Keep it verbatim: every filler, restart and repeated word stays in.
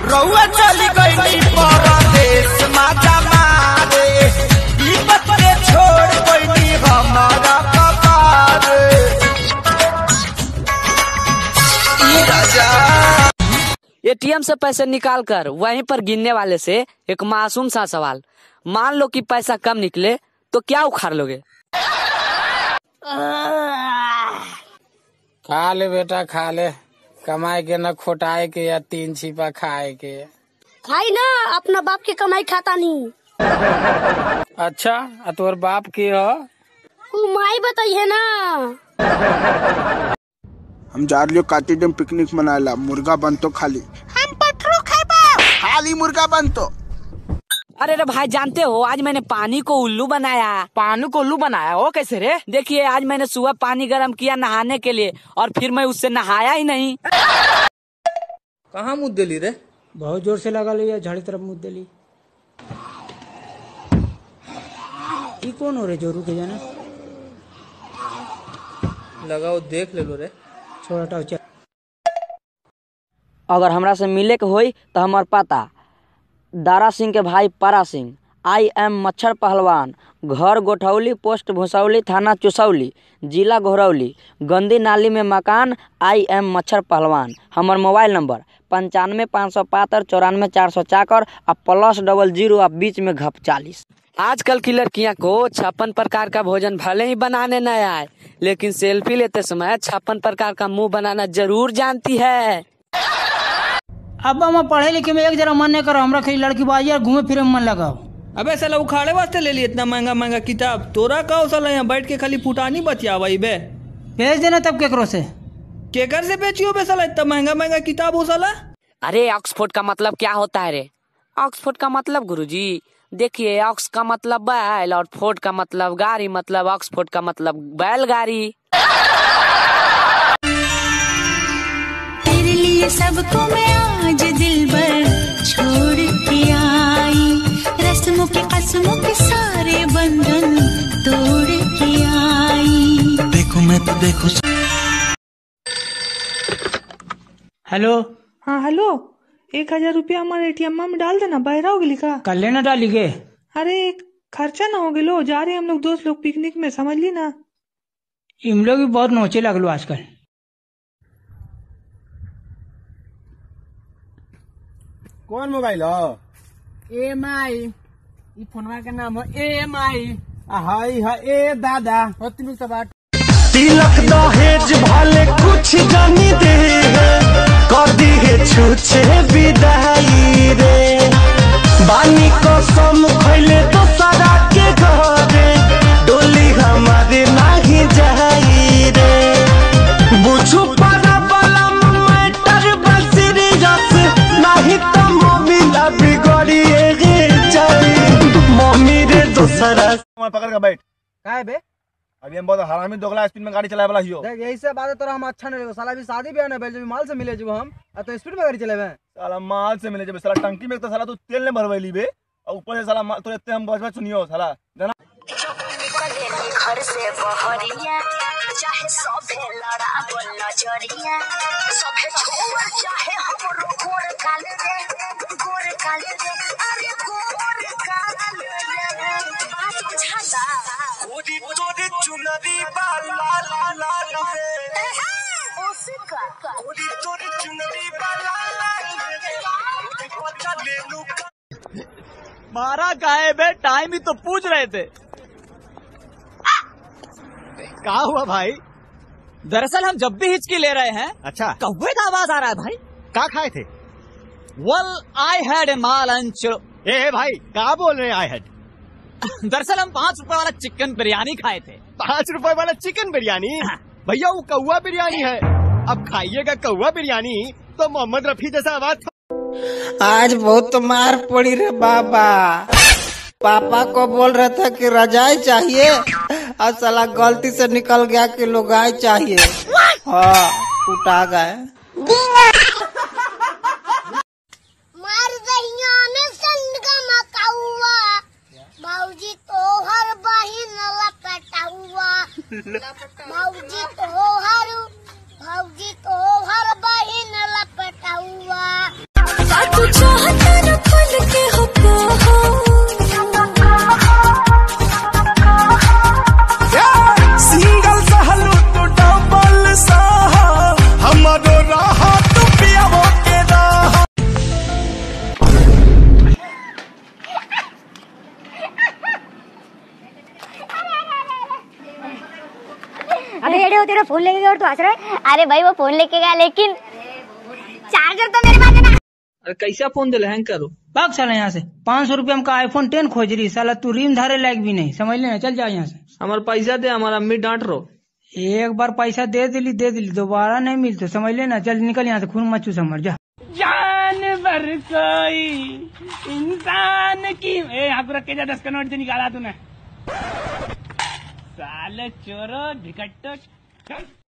रउआ चली गई परदेश माता मारे विपत के छोड़ गई हमारा कपार। एटीएम से पैसे निकाल कर वहीं पर गिनने वाले से एक मासूम सा सवाल, मान लो कि पैसा कम निकले तो क्या उखाड़ लोगे? खा ले बेटा खा ले, कमाए के न खोटाए के या तीन छिपा खाए के। खाई ना, अपना बाप की कमाई खाता नहीं। अच्छा तोर बाप के हो? माई बताइए ना। हम जा रही काटी डैम पिकनिक मनाला, मुर्गा बनतो खाली। हम पठरू खाबा, खाली मुर्गा बनतो। अरे रे भाई जानते हो आज मैंने पानी को उल्लू बनाया। पानी को उल्लू बनाया? वो कैसे रे? देखिए आज मैंने सुबह पानी गर्म किया नहाने के लिए और फिर मैं उससे नहाया ही नहीं। कहाँ मुँह दिली रे? बहुत जोर से लगा लिया, झाड़ी तरफ मुँह दिली। ये कौन हो रे जोरू के जाना? लगाओ देख ले लो रे। छोटा चल। अगर हमरा से मिले के होई तो हमार पता दारा सिंह के भाई पारा सिंह, आई एम मच्छर पहलवान, घर गोठौली, पोस्ट भुसौली, थाना चुसौली, जिला घोरौली, गंदी नाली में मकान, आई एम मच्छर पहलवान। हमार मोबाइल नंबर पंचानवे पाँच सौ पातर चौरानवे चार सौ चाकर और प्लस डबल जीरो और बीच में घप चालीस। आजकल की लड़कियां को छप्पन प्रकार का भोजन भले ही बनाने न आए, लेकिन सेल्फी लेते समय छप्पन प्रकार का मुंह बनाना जरूर जानती है। अब हम पढ़े लिखे में एक जरा मन नहीं करो, हमरा कहीं लड़की बाजी और घूमे फिरे में मन लगाओ। अबे साला उखाड़े वास्ते ले ली इतना महंगा महंगा किताब, तोरा का साला यहाँ बैठ के खाली फुटानी बचिया भाई बे। भेज देना तब केकरो से। केकर से बेचियो बे साला इतना महंगा महंगा किताब हो साला? अरे ऑक्सफोर्ड का मतलब क्या होता है रे? ऑक्सफोर्ड का मतलब गुरुजी देखिए, ऑक्स का मतलब बैल और फोर्ड का मतलब गाड़ी, मतलब ऑक्सफोर्ड का मतलब बैलगाड़ी। तेरे लिए सबको मैं आज दिल भर छोड़ के आई, रस्मों के कसमों के सारे बंधन तोड़ के आई। देखो मैं तो देखो। हेलो। हाँ हेलो, एक हजार रुपया हमारे एटीएम में डाल देना, बहरा हो गई का? कर लेना डाली के। अरे खर्चा ना हो गलो, जा रहे हम लोग दोस्त लोग पिकनिक में, समझ ली ना। इम लोग भी बहुत नोचे लगलो आजकल। कौन मोबाइल हो? एम आई, ये फोनवा का नाम है एम आई। हाय हाय ए दादा होती सब बात। तिलक दहेज भाले कुछ जानी दे कर दी है छूछे विदाई रे, बानी कसम खैले तो सदा के घरे डोली हमारे नहीं जाई रे। बुझू पारा वाला मैटर बसरी जस नहीं तो मम्मी ला बिगड़ी जाई, मम्मी रे दोसरा पकड़ के बैठ। क्या है बे? अभी हम बहुत हरामी दोगला स्पीड में गाड़ी चलाए वाला हियो। देख यही से बात है, तोरा हम अच्छा नहीं लगे साला, भी शादी भी है बेल माल से मिले जो हम तो स्पीड में गाड़ी चलेबे। साला माल से मिले जब साला टंकी में तो साला तू तेल ने भरवैली बे, और ऊपर से साला तो इतने हम बजबज सुनियो साला जाना। घर से बहरिया चाहे सभे लड़ा बोल नजरिया, सभे छोड़ चाहे हमरो गोर काल रे, गोर काल रे, अरे गोर काल रे, बात बुझाता कोरी तोरे चुनरी बाला ला ला रे, उसका कोरी तोरे चुनरी बाला ला रे, पता ले लू मारा काहे बे? टाइम ही तो पूछ रहे थे। क्या हुआ भाई? दरअसल हम जब भी हिचकी ले रहे हैं, अच्छा कौवे का आवाज आ रहा है भाई। क्या खाए थे? वेल आई हैड ए माल अंच। ए भाई क्या बोल रहे हैं आई हैड? दरअसल हम पाँच रुपए वाला चिकन बिरयानी खाए थे। पाँच रुपए वाला चिकन बिरयानी? भैया वो कौवा बिरयानी है, अब खाइएगा कौवा बिरयानी तो मोहम्मद रफी जैसा आवाज। आज बहुत मार पड़ी रे बाबा, पापा को बोल रहा था कि रजाई चाहिए और साला गलती से निकल गया कि लुगाई चाहिए। हाँ उठा गए। मार दहिया में संग मकाउआ, मौजी तो हर बहिन लपटाउआ, मौजी तो हर, मौजी तो हर बहिन लपटाउआ। तू चाहता न खुल के हो सिंगल सहलू तू डबल सहा हमारो राहा तू पियावो के राहा। अबे एड़े हो, तेरा फोन लेके गया और तू हंस रहा है। अरे भाई वो फोन लेके गया लेकिन चार्जर तो मेरे पास है ना। अरे कैसा फोन दिला हैंग करो भाग साला यहाँ से। पाँच सौ रुपया का आईफोन टेन खोज रही साला, तू रीम धारे लायक भी नहीं, समझ लेना। चल जा यहाँ से। हमारा पैसा दे, हमारा अम्मी डांट रो। एक बार पैसा दे दिली दे दिली, दोबारा नहीं मिलते, समझ लेना। चल निकल यहाँ से, खून मत चूस मर जा। जानवर कोई इंसान की ए यहाँ को रख के जा, दस का नोट से निकाला तूने। साले चोरो धिकट्टो।